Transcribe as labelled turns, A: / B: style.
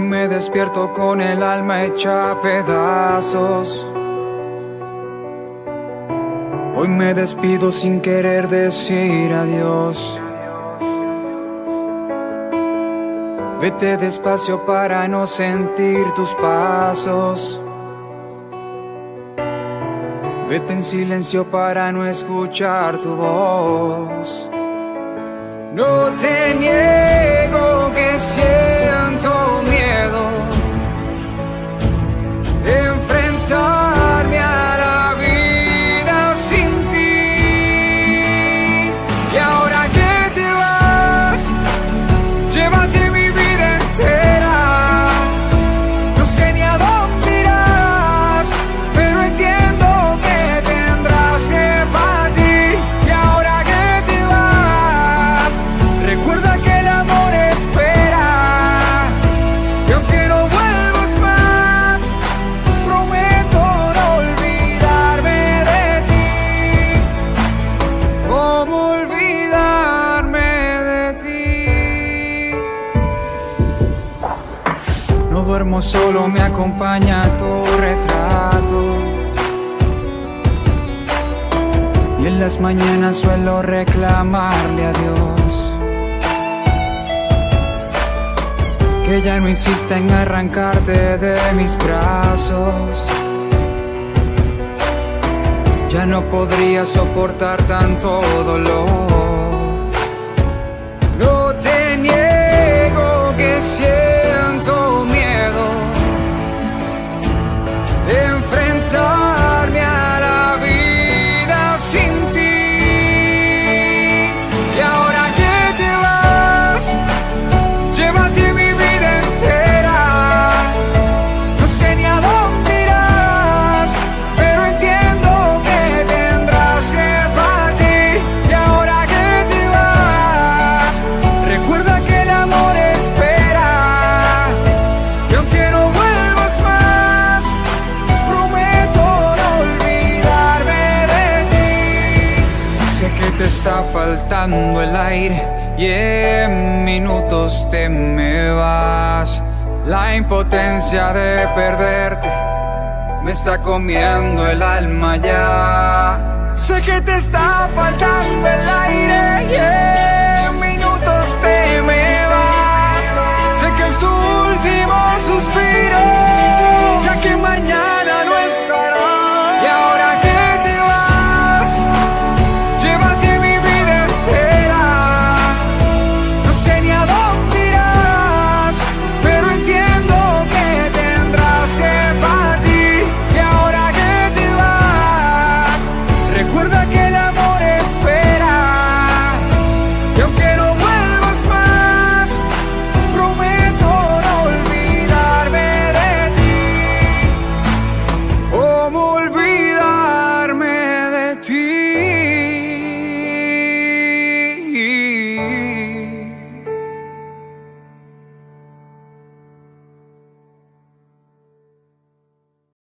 A: me despierto con el alma hecha a pedazos. Hoy me despido sin querer decir adiós. Vete despacio para no sentir tus pasos. Vete en silencio para no escuchar tu voz. No te niego que siento miedo de enfrentarme a la vida sin ti. Y ahora que te vas, llévate mi vida entera. No sé ni a dónde irás, pero entiendo que tendrás que partir. Y ahora que te vas, recuerda que el amor espera. Y aunque no vuelvas más, prometo no olvidarme de ti. ¿Cómo olvidarme de ti? No duermo solo, me acompaña tu retrato. Y en las mañanas suelo reclamarle a Dios que ya no insista en arrancarte de mis brazos. Ya no podría soportar tanto dolor. No te niego que siento miedo de enfrentarme a la vida sin ti. Y ahora que te vas, llévate mi vida entera. No sé ni a dónde irás, pero entiendo que tendrás que partir. Y ahora que te vas, recuerda que el amor espera. Y aunque no vuelvas más, prometo no olvidarme de ti. Sé que te está faltando el aire y en minutos te me vas. La impotencia de perderte me está comiendo el alma ya. Sé que te está faltando el aire, yeah.